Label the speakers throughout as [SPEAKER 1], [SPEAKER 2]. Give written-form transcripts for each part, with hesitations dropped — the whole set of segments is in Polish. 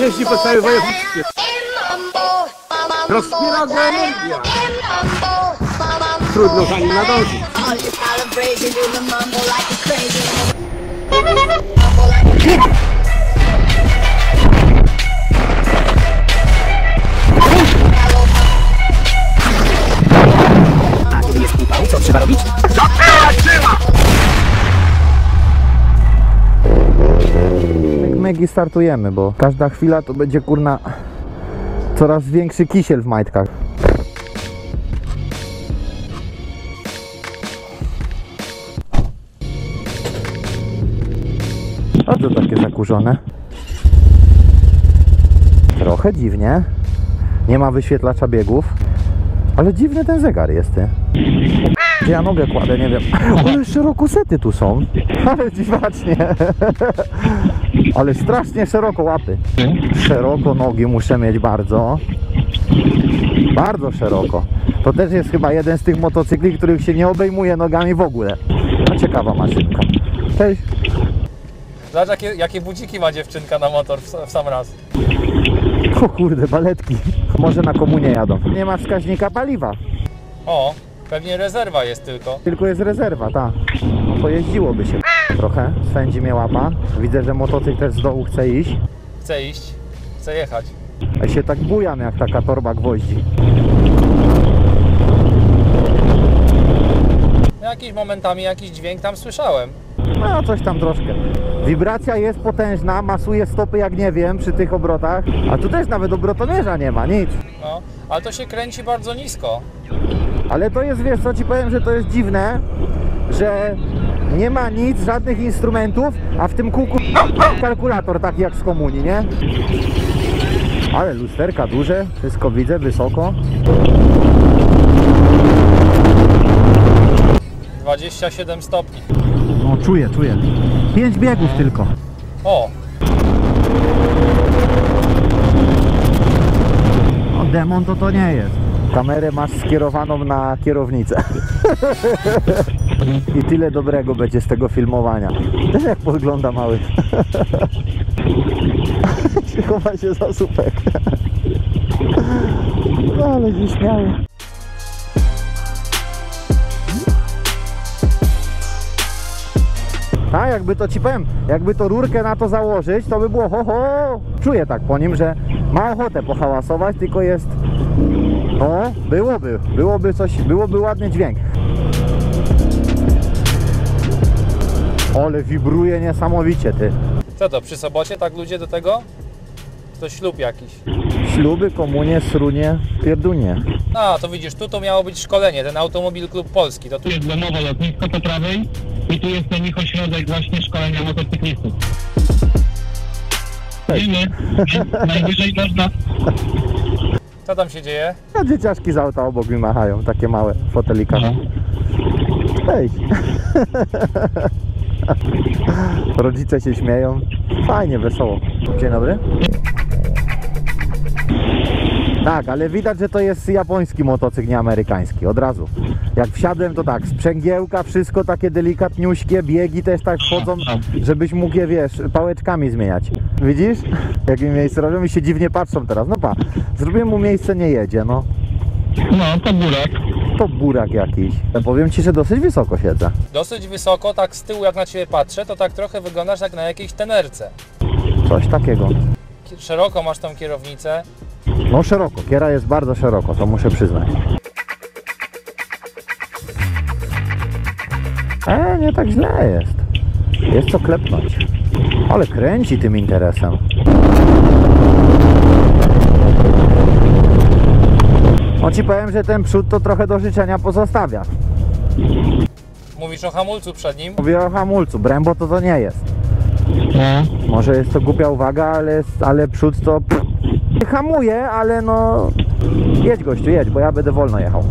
[SPEAKER 1] jeździ po całej województwie. Rozpiera go energia. Trudno za nim nadążyć.
[SPEAKER 2] Co trzeba robić?
[SPEAKER 3] Megi startujemy, bo każda chwila to będzie kurna coraz większy kisiel w majtkach. A to takie zakurzone. Trochę dziwnie. Nie ma wyświetlacza biegów. Ale dziwny ten zegar jest, ty. Gdzie ja nogę kładę, nie wiem. Ale szeroko sety tu są. Ale dziwacznie. Ale strasznie szeroko łapy. Szeroko nogi muszę mieć bardzo. Bardzo szeroko. To też jest chyba jeden z tych motocykli, których się nie obejmuje nogami w ogóle. No ciekawa maszynka. Cześć.
[SPEAKER 4] Zobacz jakie budziki ma dziewczynka na motor w sam raz.
[SPEAKER 3] O kurde, baletki. Może na komunie jadą. Nie ma wskaźnika paliwa.
[SPEAKER 4] O, pewnie rezerwa jest tylko.
[SPEAKER 3] Tylko jest rezerwa, tak. No pojeździłoby się trochę. Swędzi mnie łapa. Widzę, że motocykl też z dołu chce iść.
[SPEAKER 4] Chcę iść, chcę jechać.
[SPEAKER 3] Ja się tak bujam jak taka torba gwoździ.
[SPEAKER 4] Jakiś momentami jakiś dźwięk tam słyszałem.
[SPEAKER 3] No coś tam troszkę. Wibracja jest potężna, masuje stopy jak nie wiem przy tych obrotach. A tu też nawet obrotomierza nie ma, nic.
[SPEAKER 4] No, ale to się kręci bardzo nisko.
[SPEAKER 3] Ale to jest, wiesz co ci powiem, że to jest dziwne, że nie ma nic, żadnych instrumentów, a w tym kółku kalkulator taki jak z komunii, nie? Ale lusterka duże, wszystko widzę, wysoko.
[SPEAKER 4] 27 stopni.
[SPEAKER 3] No czuję. 5 biegów tylko.
[SPEAKER 4] O!
[SPEAKER 3] No demon to nie jest. Kamerę masz skierowaną na kierownicę. I tyle dobrego będzie z tego filmowania. Też jak podgląda mały. Chowa się za słupek. No ale się śmiały. A jakby to ci powiem, jakby to rurkę na to założyć, to by było ho ho. Czuję tak po nim, że ma ochotę pohałasować, tylko jest... No, byłoby coś, byłoby ładny dźwięk. Ale wibruje niesamowicie, ty.
[SPEAKER 4] Co to, przy sobocie tak ludzie do tego? To ślub jakiś.
[SPEAKER 3] Śluby, komunie, srunie, pierdunie.
[SPEAKER 4] A, to widzisz, tu to miało być szkolenie, ten Automobil Klub Polski. To tu
[SPEAKER 2] Tu jest domowe lotnisko po prawej i tu jest ten ich ośrodek właśnie szkolenia motocyklistów. Wiemy, najwyżej można...
[SPEAKER 4] Co tam się dzieje?
[SPEAKER 3] A dzieciaczki z auta obok mi machają, takie małe fotelika.
[SPEAKER 2] No.
[SPEAKER 3] Hej. Rodzice się śmieją. Fajnie, wesoło. Dzień dobry. Tak, ale widać, że to jest japoński motocykl, nie amerykański, od razu. Jak wsiadłem, to tak, sprzęgiełka, wszystko takie delikatniuśkie, biegi też tak wchodzą, żebyś mógł je, wiesz, pałeczkami zmieniać. Widzisz? Jakie miejsce robią i się dziwnie patrzą teraz. No pa, zrobiłem mu miejsce, nie jedzie, no.
[SPEAKER 2] No, to burak.
[SPEAKER 3] To burak jakiś. Powiem ci, że dosyć wysoko siedzę.
[SPEAKER 4] Dosyć wysoko, tak z tyłu jak na ciebie patrzę, to tak trochę wyglądasz jak na jakiejś tenerce.
[SPEAKER 3] Coś takiego.
[SPEAKER 4] Szeroko masz tą kierownicę.
[SPEAKER 3] No szeroko, kiera jest bardzo szeroko, to muszę przyznać. Nie tak źle jest. Jest co klepnąć. Ale kręci tym interesem. No ci powiem, że ten przód to trochę do życzenia pozostawia.
[SPEAKER 4] Mówisz o hamulcu przed nim?
[SPEAKER 3] Mówię o hamulcu, Brembo to nie jest.
[SPEAKER 2] No.
[SPEAKER 3] Może jest to głupia uwaga, ale przód to... Hamuje, ale no... Jedź gościu, jedź, bo ja będę wolno jechał.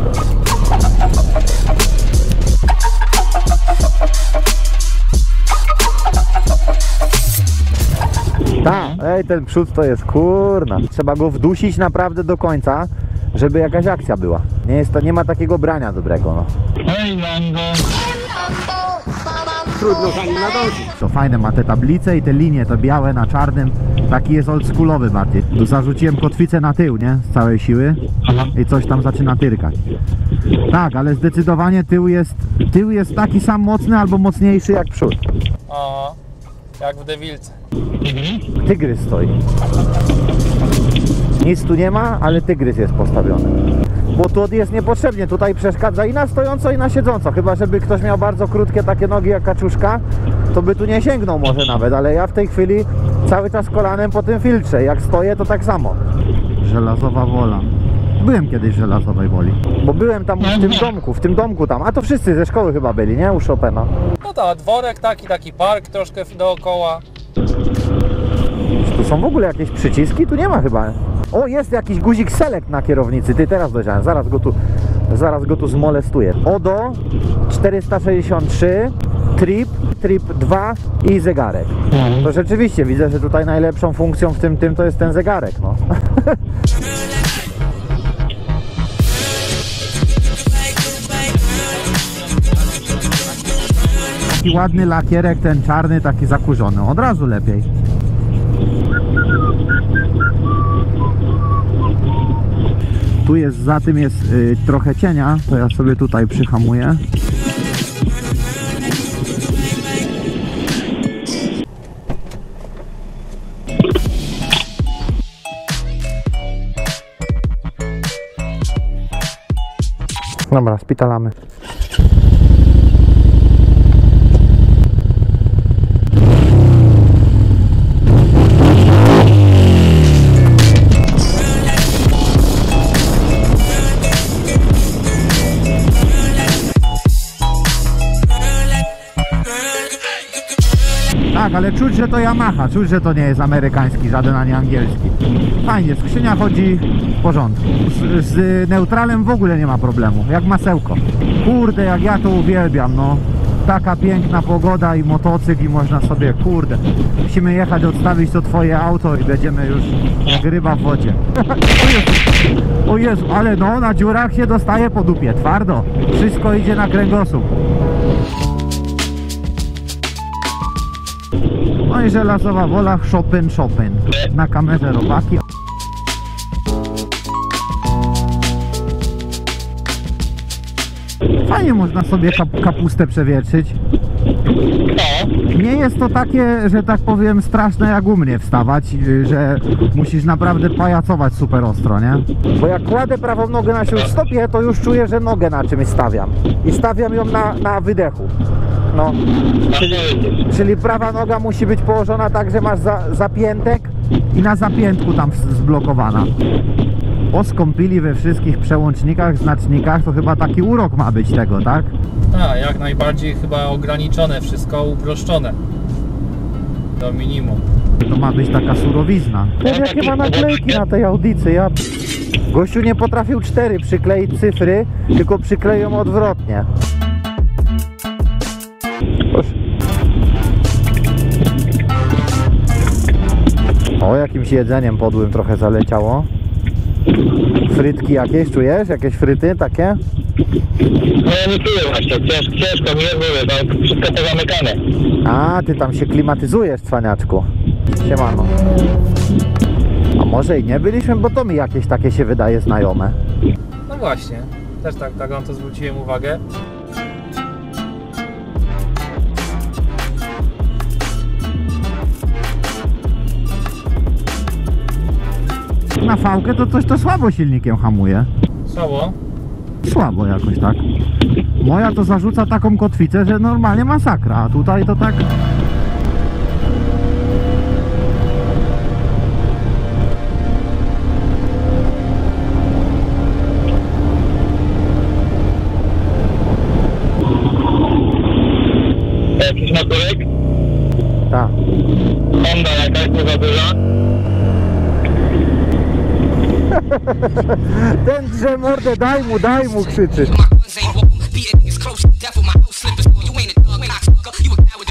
[SPEAKER 3] Tak, ten przód to jest kurna. Trzeba go wdusić naprawdę do końca, żeby jakaś akcja była. Nie ma takiego brania dobrego, no.
[SPEAKER 2] Hej, Lango.
[SPEAKER 1] trudno za nim nadążyć.
[SPEAKER 3] To fajne, ma te tablice i te linie, to białe na czarnym. Taki jest oldschoolowy bardziej. Tu zarzuciłem kotwicę na tył, nie? Z całej siły. I coś tam zaczyna tyrkać. Tak, ale zdecydowanie tył jest taki sam mocny albo mocniejszy jak przód.
[SPEAKER 4] Aha, jak w Dewilce.
[SPEAKER 3] Tygrys stoi. Nic tu nie ma, ale tygrys jest postawiony. Bo tu jest niepotrzebnie, tutaj przeszkadza i na stojąco, i na siedząco. Chyba żeby ktoś miał bardzo krótkie takie nogi jak kaczuszka, to by tu nie sięgnął może nawet, ale ja w tej chwili cały czas kolanem po tym filtrze. Jak stoję, to tak samo. Żelazowa Wola. Byłem kiedyś w Żelazowej Woli. Bo byłem tam w tym domku tam. A to wszyscy ze szkoły chyba byli, nie? U Chopina.
[SPEAKER 4] No tak, dworek taki park troszkę dookoła.
[SPEAKER 3] Tu są w ogóle jakieś przyciski? Tu nie ma chyba. O, jest jakiś guzik select na kierownicy. Ty, teraz dojrzałem, zaraz go tu zmolestuję. ODO 463, trip 2 i zegarek. To rzeczywiście widzę, że tutaj najlepszą funkcją w tym to jest ten zegarek, no. Taki ładny lakierek, ten czarny, taki zakurzony. Od razu lepiej. Tu jest, za tym jest trochę cienia, to ja sobie tutaj przyhamuję. Dobra, spitalamy. Tak, ale czuć, że to Yamaha, czuć, że to nie jest amerykański, żaden ani angielski. Fajnie, skrzynia chodzi w porządku. Z neutralem w ogóle nie ma problemu, jak masełko. Kurde, jak ja to uwielbiam, no. Taka piękna pogoda i motocykl i można sobie, kurde. Musimy jechać, odstawić to twoje auto i będziemy już jak ryba w wodzie. O Jezu, ale no, na dziurach się dostaje po dupie, twardo. Wszystko idzie na kręgosłup. No i Żelazowa Wola, Chopin. Na kamerze robaki. Fajnie można sobie kapustę przewietrzyć. Nie jest to takie, że tak powiem, straszne jak u mnie wstawać, że musisz naprawdę pajacować super ostro, nie? Bo jak kładę prawą nogę na śródstopie, to już czuję, że nogę na czymś stawiam. I stawiam ją na wydechu. No, czyli prawa noga musi być położona tak, że masz zapiętek i na zapiętku tam zblokowana. Poskąpili we wszystkich przełącznikach, znacznikach, to chyba taki urok ma być tego, tak?
[SPEAKER 4] Tak, jak najbardziej chyba ograniczone, wszystko uproszczone do minimum.
[SPEAKER 3] To ma być taka surowizna. Jakie ma naklejki na tej audycji, ja... Gościu nie potrafił 4 przykleić cyfry, tylko przykleją odwrotnie. Proszę. O, jakimś jedzeniem podłym trochę zaleciało. Frytki jakieś, czujesz? Jakieś fryty takie?
[SPEAKER 2] No ja nie czuję właśnie, ciężko mi jest, mówię, to wszystko pozamykane.
[SPEAKER 3] A, ty tam się klimatyzujesz, cwaniaczku. Siemano. A może i nie byliśmy, bo to mi jakieś takie się wydaje znajome.
[SPEAKER 4] No właśnie, też tak na to zwróciłem uwagę.
[SPEAKER 3] Na fałkę to coś to słabo silnikiem hamuje.
[SPEAKER 4] Słabo?
[SPEAKER 3] Słabo jakoś, tak. Moja to zarzuca taką kotwicę, że normalnie masakra, a tutaj to tak...
[SPEAKER 2] Jakiś motorek?
[SPEAKER 3] Tak.
[SPEAKER 2] Honda jakaś nie za duża?
[SPEAKER 3] Ten drze mordę, daj mu, krzyczy.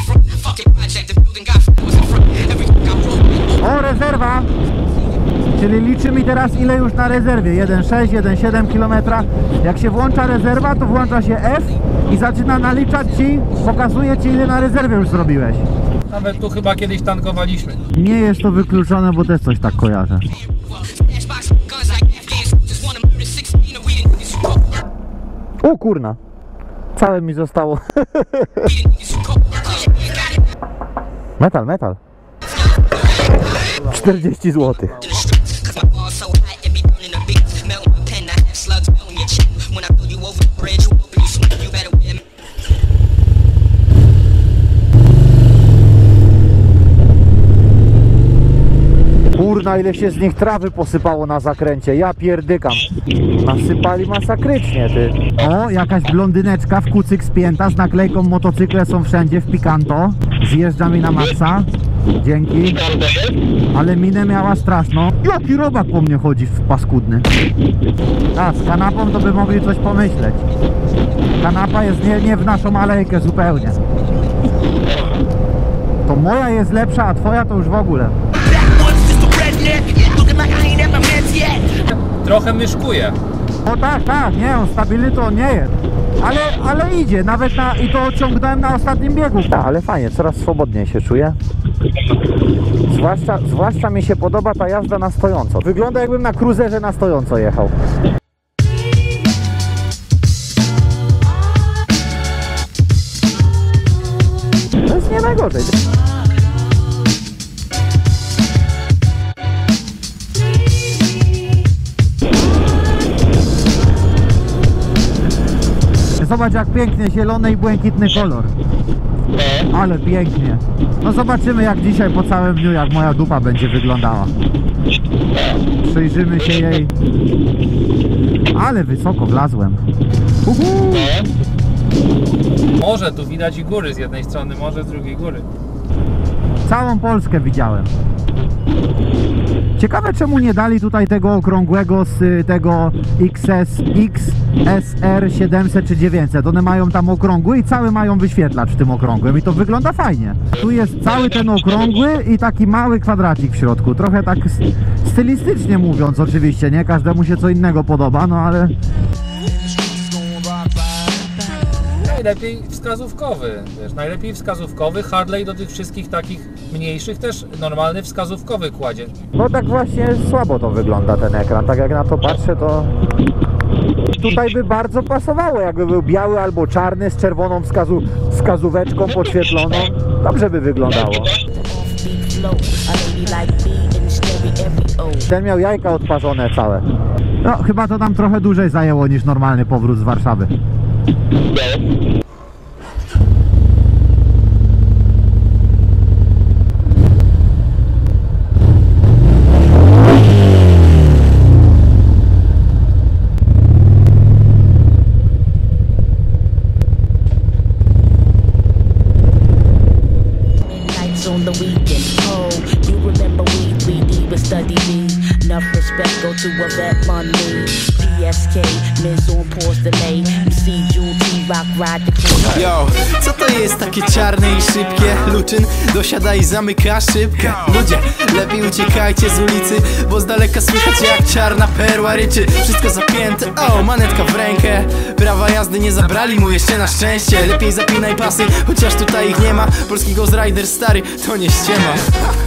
[SPEAKER 3] O, rezerwa! Czyli liczy mi teraz ile już na rezerwie, 1,6, 1,7 km. Jak się włącza rezerwa, to włącza się F i zaczyna naliczać ci, pokazuje ci ile na rezerwie już zrobiłeś.
[SPEAKER 4] Nawet tu chyba kiedyś tankowaliśmy.
[SPEAKER 3] Nie jest to wykluczone, bo też coś tak kojarzę. O kurna, całe mi zostało. Metal, metal. 40 zł. Kurna, ile się z nich trawy posypało na zakręcie, ja pierdykam. Nasypali masakrycznie, ty. O, jakaś blondyneczka w kucyk spięta z naklejką motocykle są wszędzie w Picanto. Zjeżdża mi na maksa. Dzięki. Ale minę miała straszną. Jaki robak po mnie chodzi w paskudny. A, z kanapą to by mogli coś pomyśleć. Kanapa jest nie w naszą alejkę zupełnie. To moja jest lepsza, a twoja to już w ogóle.
[SPEAKER 4] Trochę myszkuje.
[SPEAKER 3] O tak, tak, nie, on stabilny to on nie jest. Ale idzie, nawet i to ciągnąłem na ostatnim biegu. Tak, ale fajnie, coraz swobodniej się czuję. Zwłaszcza mi się podoba ta jazda na stojąco. Wygląda jakbym na cruiserze na stojąco jechał. To jest nie najgorzej. Zobacz jak pięknie, zielony i błękitny kolor. Ale pięknie. No zobaczymy jak dzisiaj po całym dniu, jak moja dupa będzie wyglądała. Przyjrzymy się jej. Ale wysoko wlazłem.
[SPEAKER 4] Morze, tu widać i góry, z jednej strony morze, z drugiej góry.
[SPEAKER 3] Całą Polskę widziałem. Ciekawe czemu nie dali tutaj tego okrągłego z tego XSR 700 czy 900. One mają tam okrągły i cały mają wyświetlacz w tym okrągłym i to wygląda fajnie. Tu jest cały ten okrągły i taki mały kwadracik w środku. Trochę tak stylistycznie mówiąc oczywiście, nie? Każdemu się co innego podoba, no ale...
[SPEAKER 4] Najlepiej wskazówkowy, wiesz, najlepiej wskazówkowy. Harley do tych wszystkich takich mniejszych też normalny wskazówkowy kładzie.
[SPEAKER 3] No tak właśnie słabo to wygląda ten ekran, tak jak na to patrzę to... Tutaj by bardzo pasowało, jakby był biały albo czarny z czerwoną wskazóweczką podświetloną. Dobrze by wyglądało. Ten miał jajka odparzone całe. No chyba to tam trochę dłużej zajęło niż normalny powrót z Warszawy.
[SPEAKER 5] On the weekend, oh, you remember we 3D would study me. Enough respect, go to a vet on me. PSK, Miz on pause delay. You see UT rock ride the club.
[SPEAKER 6] Yo, co to jest takie czarne i szybkie? Luczyn dosiada i zamyka szybkę. Ludzie, lepiej uciekajcie z ulicy, bo z daleka słychać jak czarna perła ryczy. Wszystko zapięte, o, manetka w rękę. Prawa jazdy nie zabrali mu jeszcze na szczęście. Lepiej zapinaj pasy, chociaż tutaj ich nie ma. Polski Ghost Rider stary, to nie ściema.